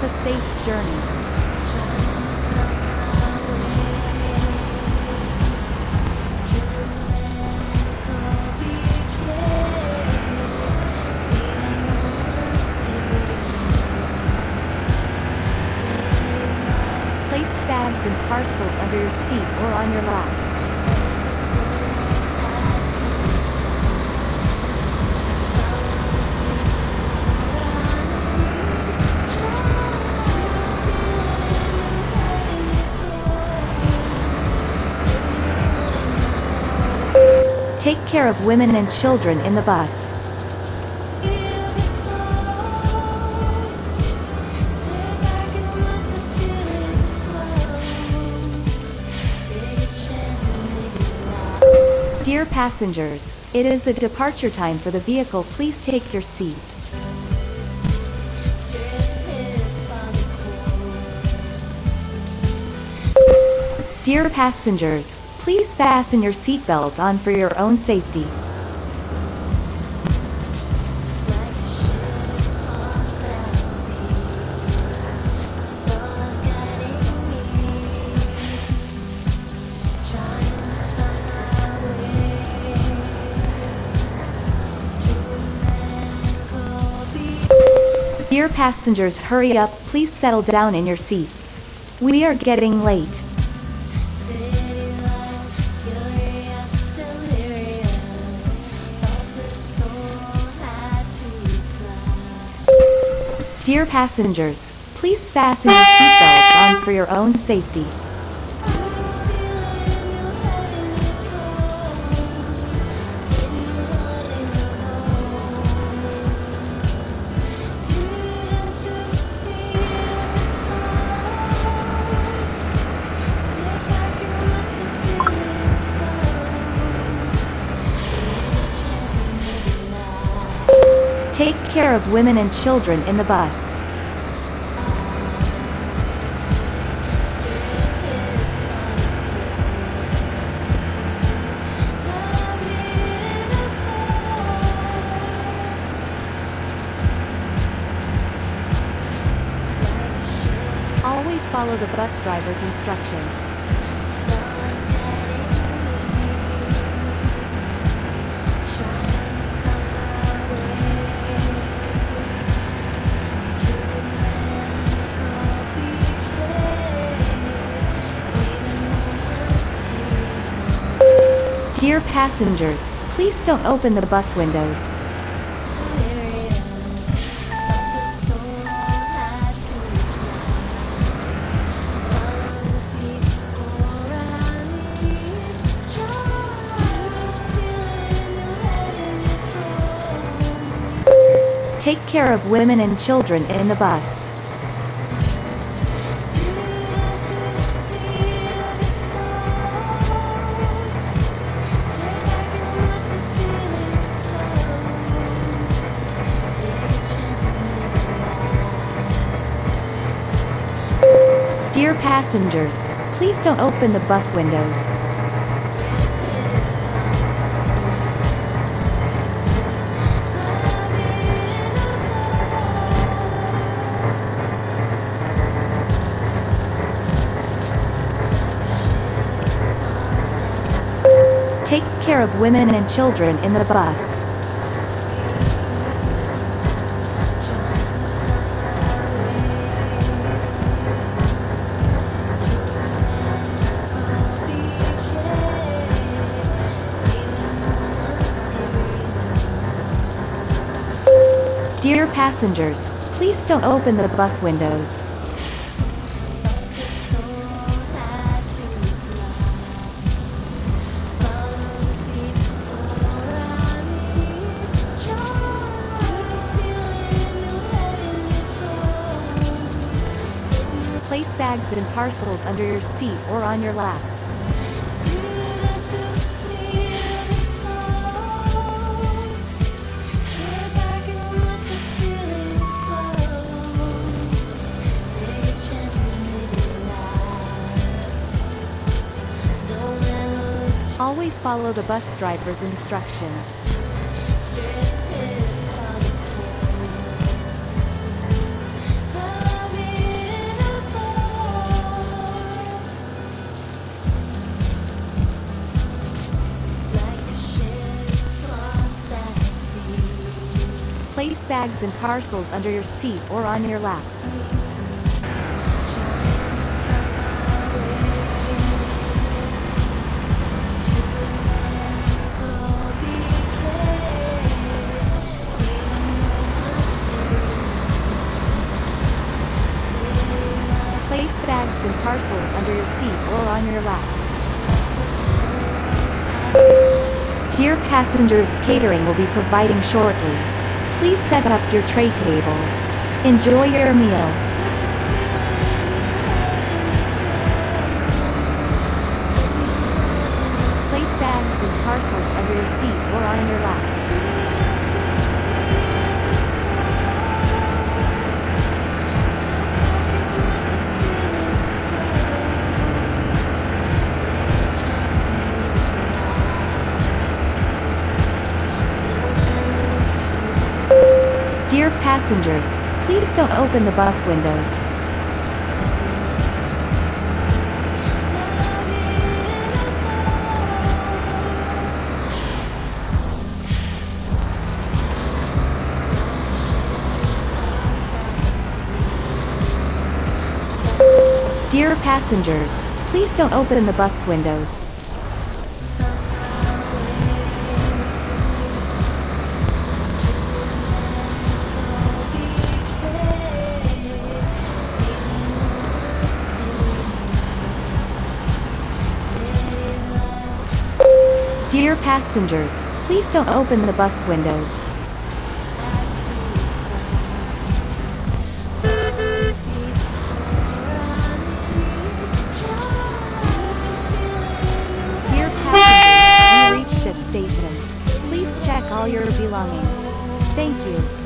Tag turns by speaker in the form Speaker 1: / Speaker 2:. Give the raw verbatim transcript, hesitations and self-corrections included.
Speaker 1: Have a safe journey. Place bags and parcels under your seat or on your lap. Take care of women and children in the bus. Dear passengers, it is the departure time for the vehicle. Please take your seats. Dear passengers, please fasten your seatbelt on for your own safety. Dear passengers, hurry up, please settle down in your seats. We are getting late. Dear passengers, please fasten your seatbelts on for your own safety. Take care of women and children in the bus. Always follow the bus driver's instructions. Dear passengers, please don't open the bus windows. Take care of women and children in the bus. Dear passengers, please don't open the bus windows. Take care of women and children in the bus. Dear passengers, please don't open the bus windows. Place bags and parcels under your seat or on your lap. Always follow the bus driver's instructions. bags and parcels under your seat or on your lap. Place bags and parcels under your seat or on your lap. Dear passengers, catering will be providing shortly. Please set up your tray tables. Enjoy your meal. Place bags and parcels under your seat or on your lap. Dear passengers, please don't open the bus windows. Dear passengers, please don't open the bus windows. Dear passengers, please don't open the bus windows. Dear passengers, we reached at station. Please check all your belongings. Thank you.